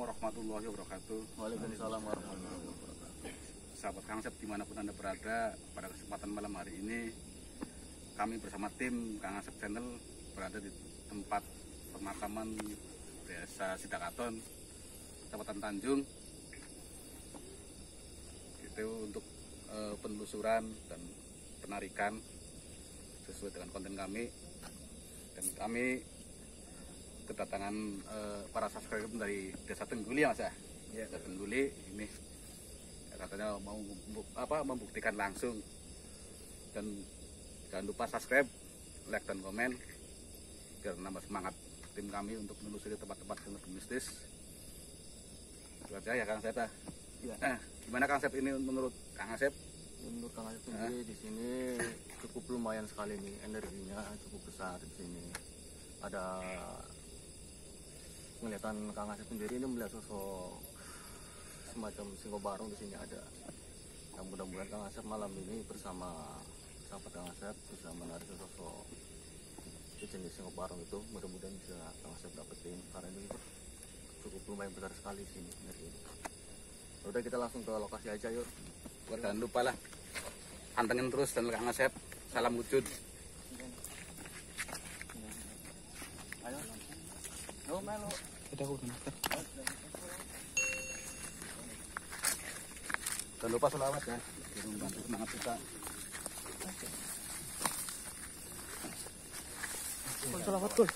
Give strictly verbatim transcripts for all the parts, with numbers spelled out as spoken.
warahmatullahi wabarakatuh. Waalaikumsalam warahmatullahi wabarakatuh. Sahabat Kang Asep dimanapun Anda berada, pada kesempatan malam hari ini kami bersama tim Kang Asep Channel berada di tempat pemakaman Desa Sidakaton, Kecamatan Tanjung. Itu untuk e, penelusuran dan penarikan sesuai dengan konten kami, dan kami kedatangan e, para subscriber dari Desa Tengguli ya Mas ya. Ya, Desa Tengguli ini katanya mau apa membuktikan langsung, dan jangan lupa subscribe, like dan komen biar nambah semangat tim kami untuk menelusuri tempat-tempat yang lebih mistis. Itu aja ya Kang Asep. Ya. Nah, gimana Kang Asep ini menurut Kang Asep? Menurut Kang Asep sendiri nah. Di sini cukup lumayan sekali nih, energinya cukup besar di sini. Ada penglihatan Kang Asep sendiri ini melihat sosok semacam Singobarong di sini ada. Yang mudah-mudahan Kang Asep malam ini bersama sahabat Kang Asep bisa menarik sosok jenis Singobarong itu. Mudah-mudahan bisa Kang Asep dapetin karena ini cukup lumayan besar sekali di sini energi ini. Udah kita langsung ke lokasi aja yuk. Jangan lupa lah pantengin terus channel Kang Asep. Salam wujud. Ayo. Yo melo. Kita udah. Jangan lupa selawat ya. Bantu semangat kita. Selawat tuh.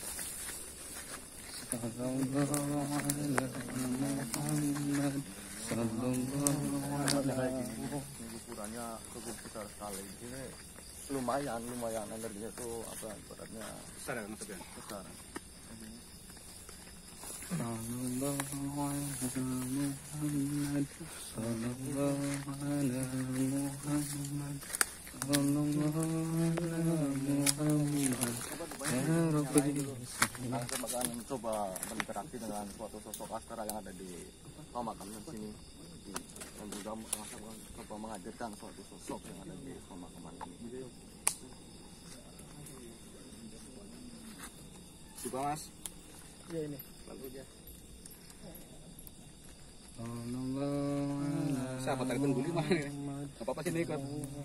Ukurannya cukup besar sekali di sini. Lumayan, lumayan energinya tuh apa ibaratnya besar ya Mas ya. Besar. Sallallahu alaihi Muhammad, sallallahu alaihi Muhammad, sallallahu alaihi Muhammad. Ya Rabbi, kita akan mencoba berinteraksi dengan suatu sosok astara yang ada di pemakaman sini, dan juga mencoba menghadirkan suatu sosok yang ada di pemakaman ini. Coba Mas. Ya ini. Lalu dia. Sahabat dari Tengguli mah. Enggak apa-apa sini ikut.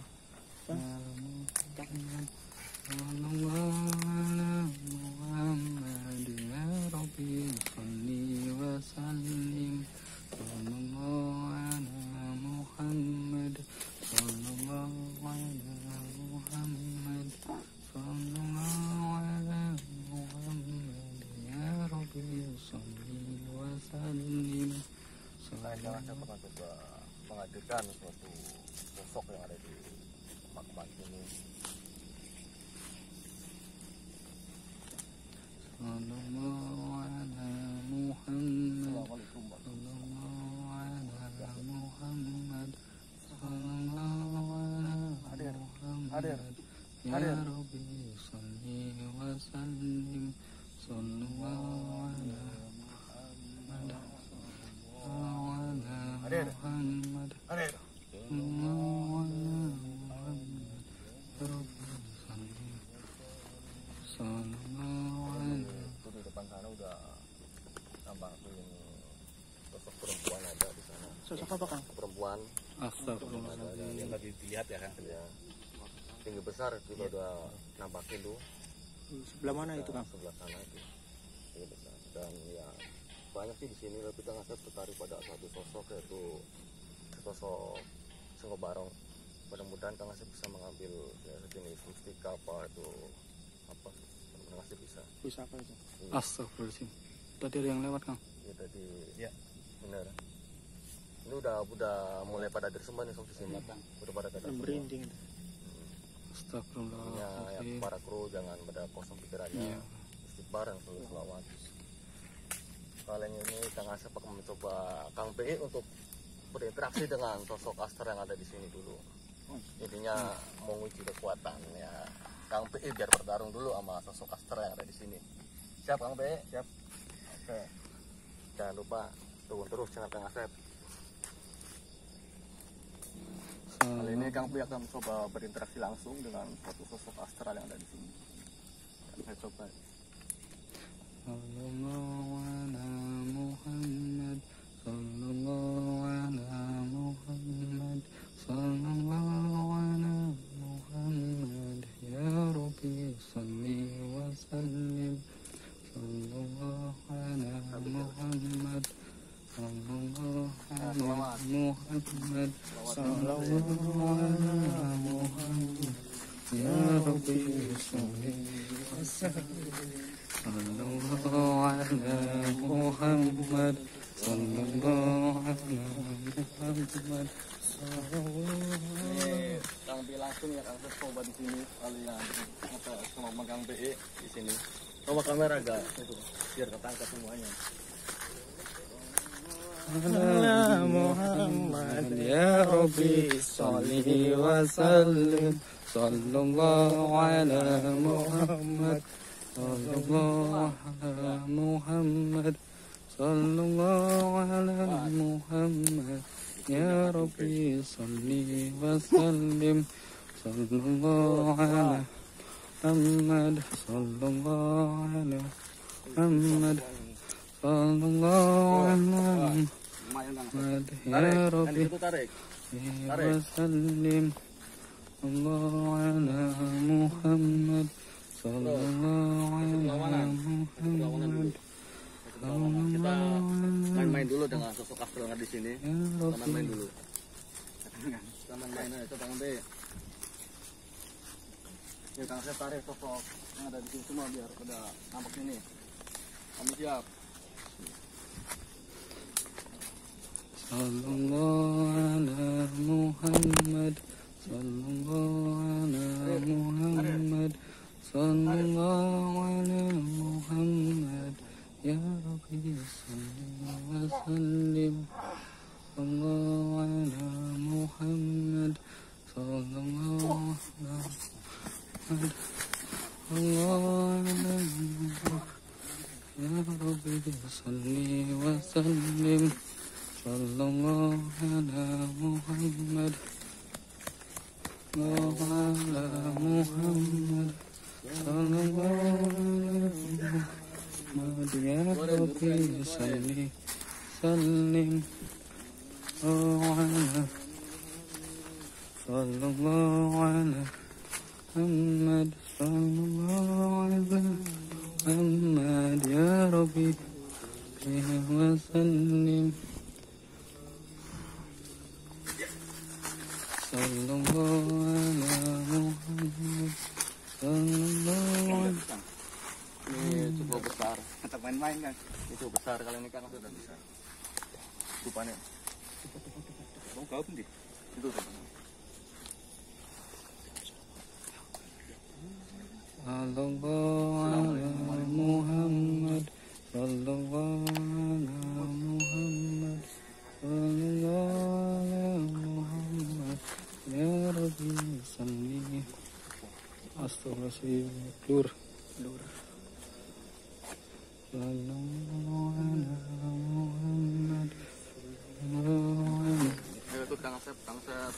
Jangan saya pernah coba menghadirkan suatu sosok yang ada di pemakaman ini. Sallallahu alaihi Muhammad, sallallahu alaihi Muhammad, sallallahu alaihi Muhammad. Ya Rabbi salli wa sallim, sallallahu alaihi Muhammad. Hadir. Muhammad. Hadir. Itu di depan sana udah tambah sosok perempuan ada di sana. Sosok apa Kang? Perempuan. Astagfirullahaladzim. Yang lagi dilihat ya Kang. Ya. Tinggi besar juga ya. Udah nampakin tuh. Sebelah mana itu Kang? Sebelah sana itu. Tinggi besar. Dan ya banyak sih di sini, tapi Kang Asep tertarik pada satu sosok, yaitu sosok Singobarong. Mudah-mudahan Kang Asep bisa mengambil ya, jenis mustika apa itu apa Kang Asep bisa. Bisa apa itu? Iya. Astagfirullahaladzim. Tadi ada yang lewat Kang? Ya tadi. Ya. Benar. Ini udah udah mulai pada hadir semua nih di sini. Udah pada hadir. Merinding. Hmm. Astagfirullahaladzim. Ya, para kru jangan pada kosong pikirannya. Ya. Istighfar yang selalu selawat. Kalian ini Kang Asep akan mencoba Kang P I untuk berinteraksi dengan sosok astral yang ada di sini dulu. Intinya mau menguji kekuatan ya. Kang P I biar bertarung dulu sama sosok astral yang ada di sini. Siap Kang P I? Siap. Oke. Jangan lupa tunggu terus channel Kang Asep. Kali ini Kang P I akan mencoba berinteraksi langsung dengan suatu sosok astral yang ada di sini. Dan saya coba. Sallallahu ala Muhammad, Muhammad sallallahu ala Muhammad ya Rabbi sholli wa sallim sallallahu ala Muhammad sallallahu ala Muhammad. Ini Kang B langsung ya Kang coba di sini kalian apa sama Kang B di sini. Coba kamera agak itu biar ketangkap semuanya. Ala Muhammad ya Rabbi sholli wa sallim sallallahu ala Muhammad sallallahu ala Muhammad sallallahu ala Muhammad ya Rabbi sholli wa sallim sallallahu ala Muhammad sallallahu ala Muhammad sallallahu ala Muhammad ya Rabbi wa sallim sallallahu ala Muhammad sallallahu ala Muhammad. Kita main-main dulu dengan sosok Astro yang ada di sini. Kita main dulu. Kita main-main aja, coba Kang B. Ya Kang saya tarik sosok yang ada di sini semua biar pada nampak sini. Kami siap. Sallallahu ala Muhammad sallallahu ala Muhammad sallallahu ala Muhammad ya Rabbi sholli wa sallim sallallahu ala Muhammad sallallahu ala Muhammad sallallahu ala Muhammad ya Rabbi sholli wa sallim sallallahu ala Muhammad sallallahu ala Muhammad sallallahu ala Muhammad ya Rabbi sholli sallim ala sallallahu ala Muhammad sallallahu ala Muhammad ya Rabbi wa sallim sallallahu ala Muhammad sallallahu ala. Ini cukup besar. Mantap main-main kan. Ini cukup besar kali ini Kang sudah bisa. Rupanya. Mau kau pun di. Itu tuh. Sallallahu ala Muhammad sallallahu ala Muhammad sallallahu ala Muhammad ya Rabbi sholli. Astagfirullahaladzim. Lur lur sallallahu ala Muhammad sallallahu ala. Ayo tuh Kang Asep, Kang Asep.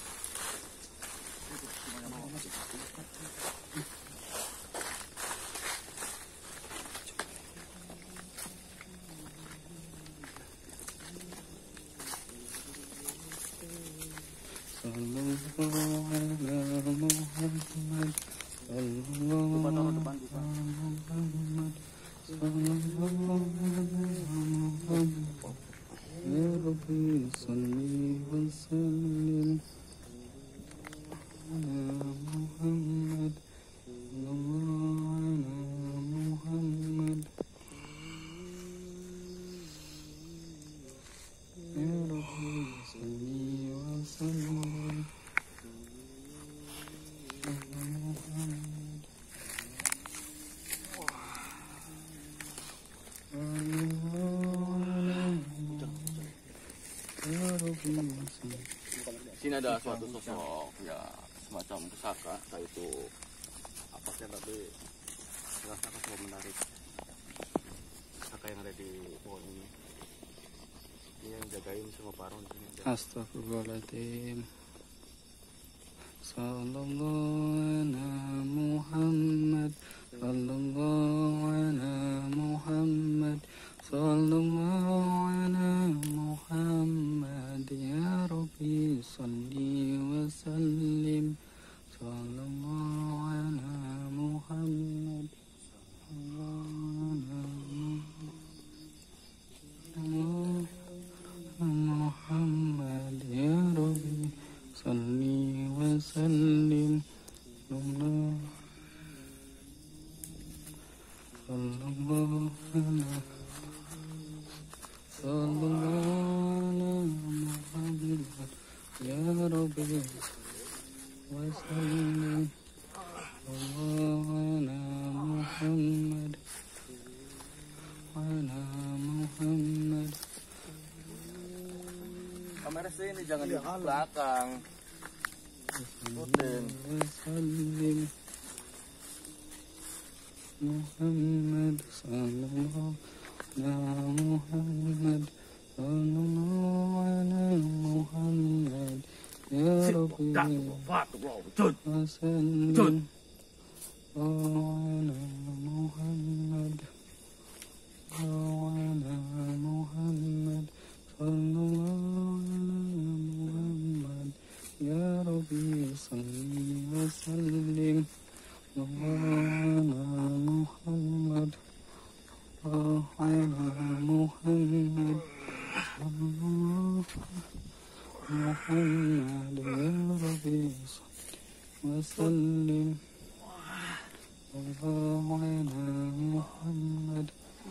Sallallahu ala Muhammad sallallahu ala Muhammad sallallahu ala Muhammad ya Rabbi sholli wa sallim ala Muhammad sallallahu ala Muhammad ya Rabbi sholli wa sallim ala Muhammad. Sini ada suatu sosok ya semacam pusaka, yaitu apa sih tapi rasakan cukup menarik. Pusaka yang ada di pohon ini. Ini yang jagain semua parun sini. Astagfirullahaladzim. Sallallahu ala Muhammad sallallahu ala Muhammad sallallahu ala Muhammad ya Rabbi sholli wa sallim sallallahu ala Muhammad sallallahu ala Muhammad Ya Rabbi wa sallim. Sallallahu ala Muhammad wa ala Muhammad. Kamera sini jangan di belakang. Putin. Wasallim Muhammad sallallahu ala Muhammad sallallahu ala Muhammad ya Rabbi wasallim ala Muhammad ala Muhammad sallallahu ala Muhammad ya Rabbi salli wa sallim ala Muhammad ala Muhammad sallallahu Muhammad ya Rabbi wa sallim ala Muhammad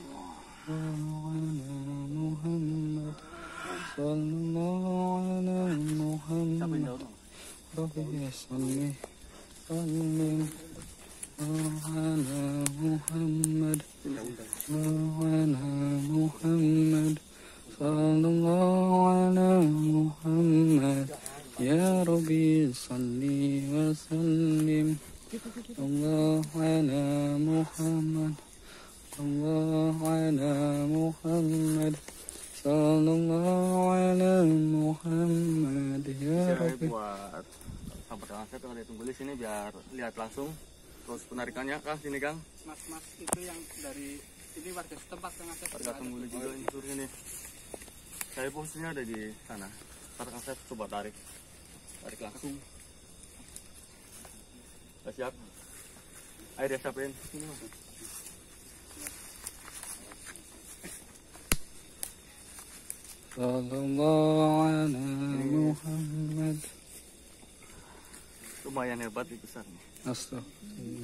ala Muhammad sallallahu ala Muhammad Rabbi salli sallim ala Muhammad ala Muhammad sallallahu ala Muhammad ya Rabbi salli wa sallim Allah ala Muhammad Allah ala Muhammad sallallahu ala Muhammad ya Rabbi. Buat sahabat Kang Asep yang ada tunggu di sini biar lihat langsung terus penarikannya Kang sini Kang. Mas-mas itu yang dari ini warga setempat Kang Asep. Warga Tungguli juga ini sur ini. Saya posisinya ada di sana. Kang Asep coba tarik, tarik langsung. Udah siap? Ayo dia siapin. Sini Mas. Sallallahu ala Muhammad. Lumayan hebat itu besar nih. Astagfirullah.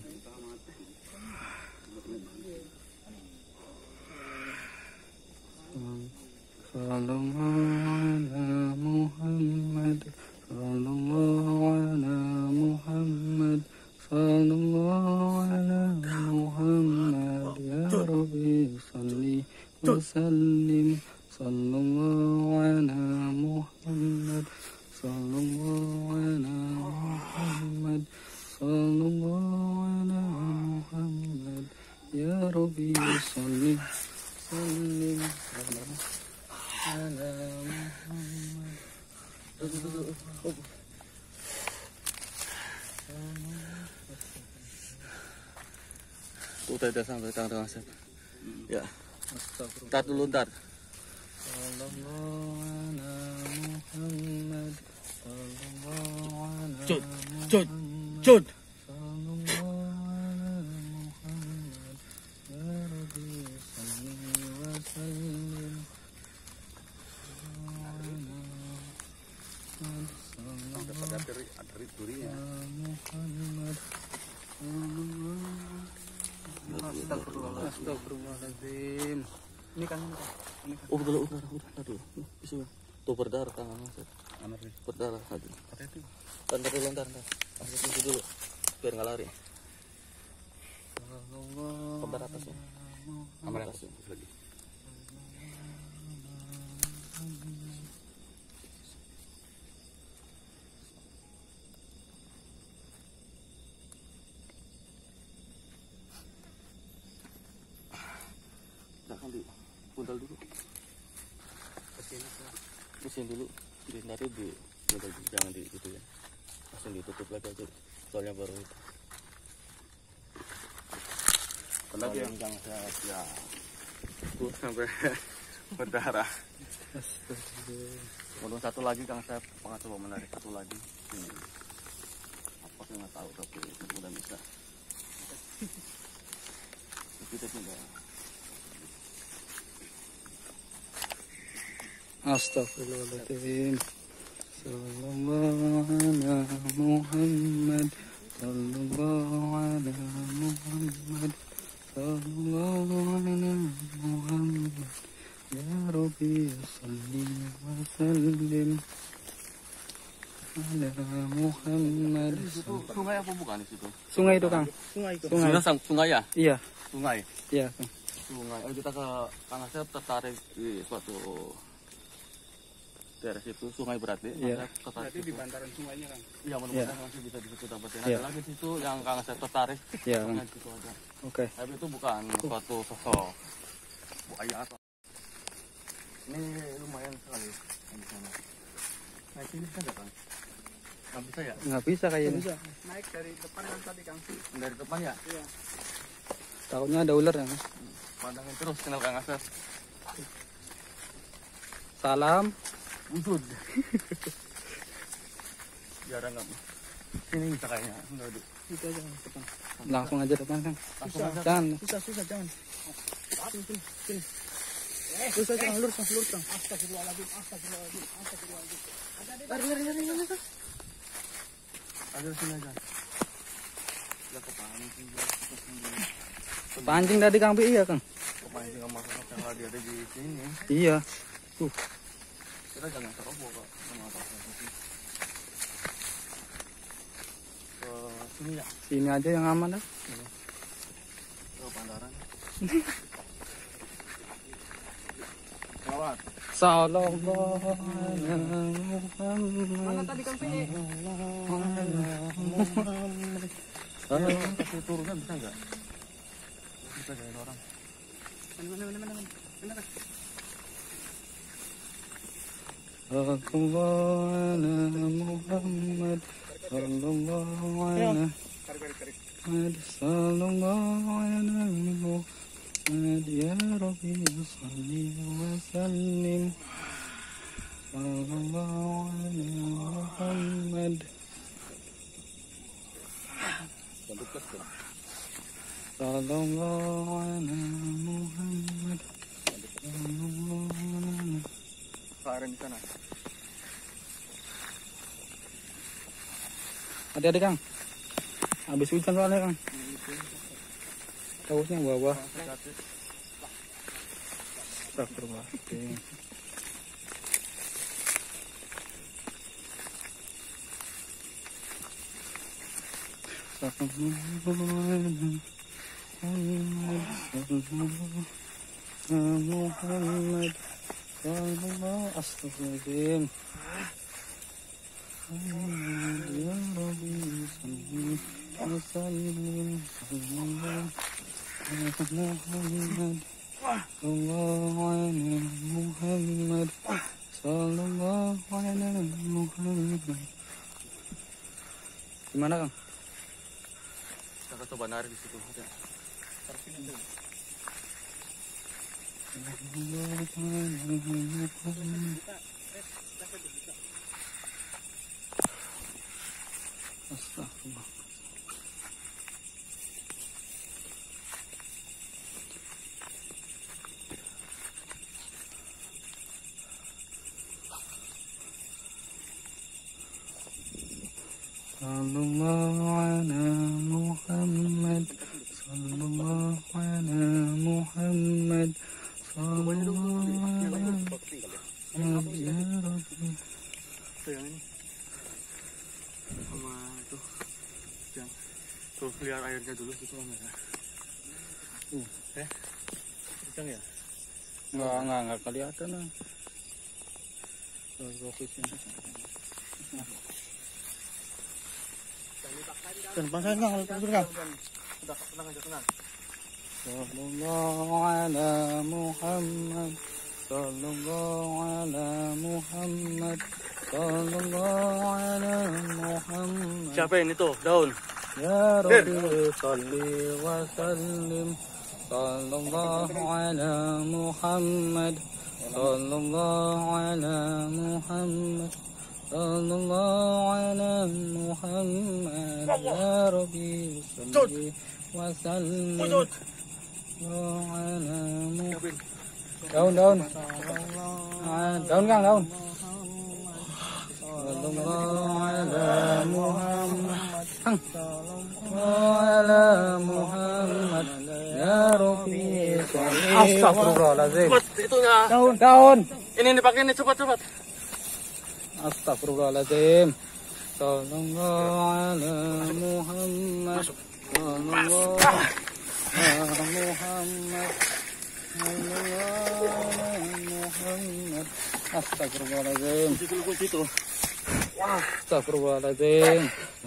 Sallallahu ala Muhammad. Sallallahu ala Muhammad. Sallallahu ala Muhammad. Ya Rabbi salli wa sallim. Sallallahu ala Muhammad sallallahu ala Muhammad sallallahu ala Muhammad ya Rabbi salli sallim ala Muhammad. Tuh tadi sampai Kang Asep. Ya. Astagfirullah. Ntar dulu ntar. Sallallahu ala Muhammad sallallahu ala Cut, Muhammad cut, cut. sallallahu ala Muhammad ya Rabbi salli wa sallim ala Muhammad Astagfirullah. Astagfirullahaladzim. Ini kan ini kan. Oh udah udah udah udah dulu. Bisa tuh berdarah Kang Asep. Berdarah aduh. Ntar dulu ntar ntar. Asep itu dulu biar nggak lari. Kamera atasnya. Kamera atasnya lagi. Jangan di puntal dulu. Kesini kesini dulu. Di nanti di puntal dulu. Jangan di gitu ya. Langsung ditutup lagi aja. Soalnya baru itu. Lagi yang jangan saya ya. Tuh sampai berdarah. Kalau satu lagi Kang saya pengen coba menarik satu lagi. Ini. Apa sih nggak tahu tapi mudah bisa. Kita tinggal. Astagfirullahaladzim. Sallallahu ala Muhammad. Sallallahu ala Muhammad. Sallallahu ala Muhammad. Ya Rabbi salli wa sallim ala Muhammad. Sungai apa bukan di situ? Sungai itu Kang. Sungai itu. Sungai. Sudah sang sungai ya? Iya, Sungai. iya Kang. Sungai. Oh, kita ke Kang Asep tertarik di suatu daerah situ, sungai berarti. Iya. Berarti di bantaran sungainya kan. Iya, mudah-mudahan langsung bisa di situ dapetin. Iya. Ada lagi di situ yang Kang Asep tertarik. Iya Kang. Nah, di situ ada. Oke. Tapi itu bukan suatu sosok buaya atau ini lumayan sekali yang di sana. Naik ini bisa nggak Kang? Nggak bisa ya? Nggak bisa kayaknya. Bisa. Naik dari depan kan tadi Kang. Dari depan ya? Iya. Takutnya ada ular ya Kang. Pandangin terus kenal Kang Asep. Salam. Usut. Jarang nggak? Sini bisa kayaknya. Enggak ada. Itu aja Kang, depan. Langsung aja depan Kang. Langsung aja. Jangan. Susah, susah, jangan. Sini, sini, sini. Susah, jangan lurus, Kang, lurus, Kang. Astagfirullahaladzim, astagfirullahaladzim, astagfirullahaladzim. Lari, lari, lari, lari, lari. Ada sini aja. Ya kepancing dia. Pancing tadi Kang Pi, iya Kang. Kepancing sama masalah yang lagi ada di sini. Iya. Tuh. Kita jangan terobos kok sama apa ke sini ya, Sini aja yang aman dah. ke bandaran. Lewat. Sallallahu alaihi Muhammad. Mana tadi Kang Pi? Kasih turunnya bisa nggak? Bisa dari orang. Mana, mana, mana, mana, mana, Kang? Sallallahu alaihi Muhammad. Sallallahu alaihi Tarik, tarik, tarik. Muhammad. Sallallahu alaihi Muhammad. Ya Rabbi salli wa sallim. Sallallahu alaihi Muhammad. Bentuk plus tuh. Sallallahu alaihi Muhammad. Sallallahu alaihi. Karen di sana. Hati-hati Kang. Habis hujan soalnya Kang. Tausnya bawah. Astagfirullahaladzim. Muhammad sallallahu astagfirullahaladzim. Ya Rabbi salli wa sallim Muhammad sallallahu alaihi Muhammad sallallahu alaihi Muhammad. Gimana Kang? Kita coba narik di situ. Ya. Astagfirullah. Sallallahu ala Muhammad. Sallallahu ala Muhammad. Sallallahu ala ya Rabbi. Yang ini sama itu yang tuh lihat airnya dulu gitu kan ya. Uh, eh, kencang ya? Enggak, enggak, enggak kelihatan lah. Fokusnya. Dan bangsa enggak kalau turun kan? Udah tenang aja tenang. Sallallahu ala Muhammad. Sallallahu ala Muhammad. Sallallahu ala Muhammad. Siapa ini tuh? Daun. Ya Rabbi salli wa sallim. Sallallahu ala Muhammad. Sallallahu ala Muhammad. Sallallahu ala Muhammad. Ya Rabbi salli wa sallim. Sallallahu ala Muhammad. Daun, daun. Ah, daun Kang, daun. Sallallahu ala Muhammad. Kang. Sallallahu ala Muhammad. Ya Rabbi salli. Astagfirullahaladzim. Cepat itunya. Daun, daun. Ini dipakai ini cepat cepat. Astagfirullahaladzim. Sallallahu ala Muhammad. Sallallahu ala Muhammad. Sallallahu ala Muhammad. Astagfirullahaladzim. Situ. Wah, astagfirullahaladzim.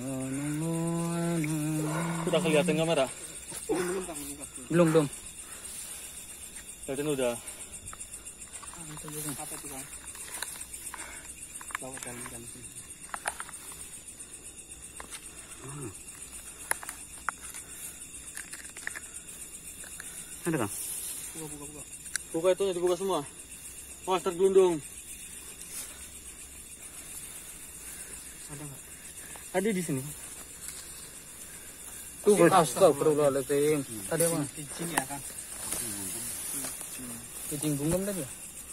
Sudah kelihatan kamera? Belum, belum. Kelihatan udah. Apa tuh, Bang? Bawa dalam dalam sini. Hmm. Ada Kang? Buka, buka, buka. Buka itu, dibuka semua. Wah, tergelundung. Ada nggak? Ada di sini. Tuh, astagfirullahaladzim. Tadi apa? Cicing ya, Kang. Cicing bunglon tadi ya?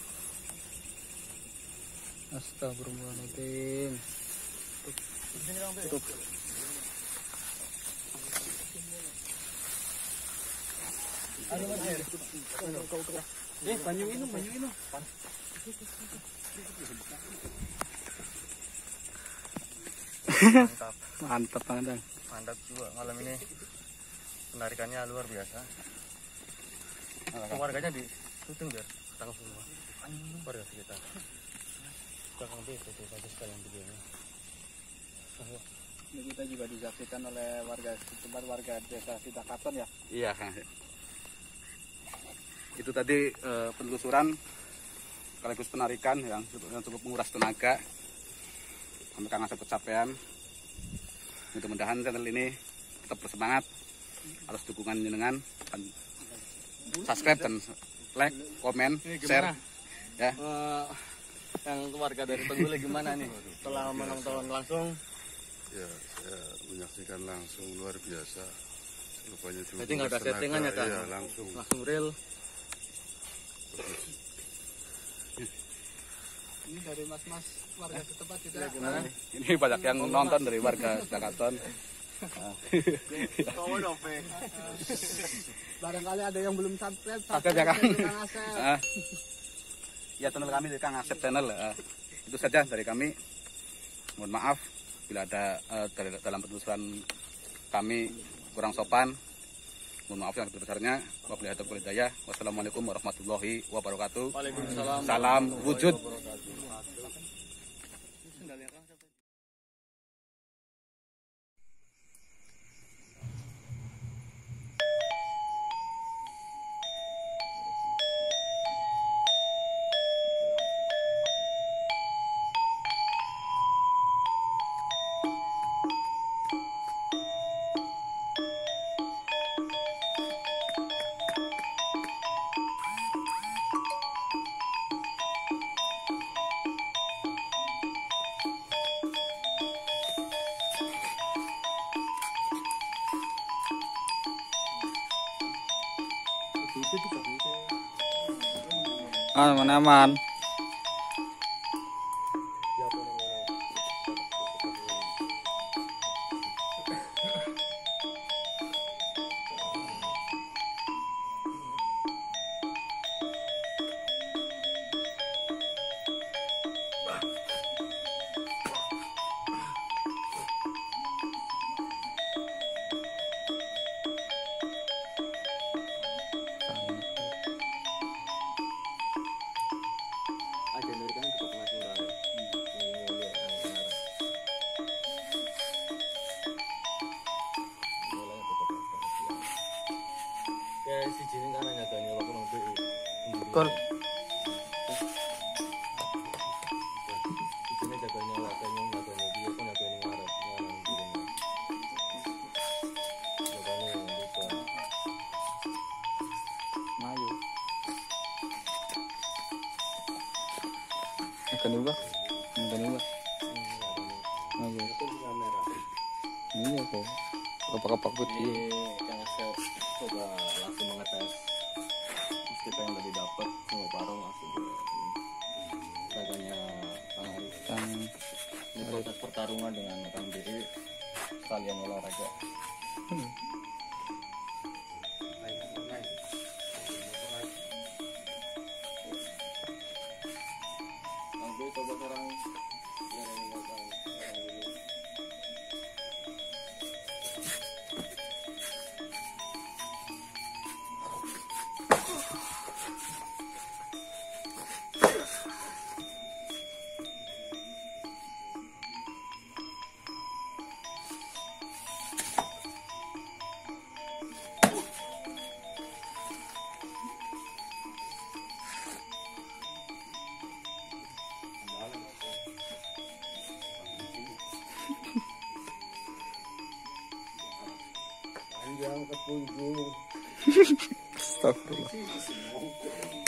Astagfirullahaladzim. Tutup. Eh, banyu minum, banyu minum. Mantap. Mantap banget. Mantap juga malam ini. Penarikannya luar biasa. Warganya di syuting biar ketangkap semua. Warga sekitar. Belakang B itu bagus sekali yang videonya. Ini kita juga disaksikan oleh warga setempat, warga desa Sitakaton ya. Iya Kang. Itu tadi eh, penelusuran sekaligus penarikan yang cukup, yang cukup menguras tenaga. Kami Kang Asep kecapean. Mudah-mudahan channel ini tetap bersemangat. Harus dukungan jenengan dan subscribe dan like, komen, share. Ya. Uh, yang warga dari Tenggule gimana nih setelah menonton langsung? Ya, saya menyaksikan langsung luar biasa. Rupanya juga. Jadi nggak ada settingan ya, Kak? Iya, langsung. Langsung real. Ini dari mas-mas warga setempat juga. Ya, gimana? Ini banyak yang nonton dari warga Sitakaton. Barangkali ada yang belum subscribe. Subscribe ya, Kang. Kang Asep. Ah. Ya, channel kami dari Kang Asep channel. Ah. Itu saja dari kami. Mohon maaf bila ada uh, dalam penelusuran kami kurang sopan. Mohon maaf yang sebesar-besarnya. Wassalamualaikum warahmatullahi wabarakatuh. Waalaikumsalam. Salam wujud. Aman-aman. Kol. Mayu. Akan juga. Akan juga. Mayu. Ini apa? Kapak-kapak putih. Kang Asep coba langsung mengetes kita yang tadi dapat semua barang langsung dagangnya Kang Arif. Kang Ini proses pertarungan dengan Kang Diri sekalian olahraga. Hmm. Kang Diri coba sekarang biar ini Kang Kang dulu. Astagfirullah.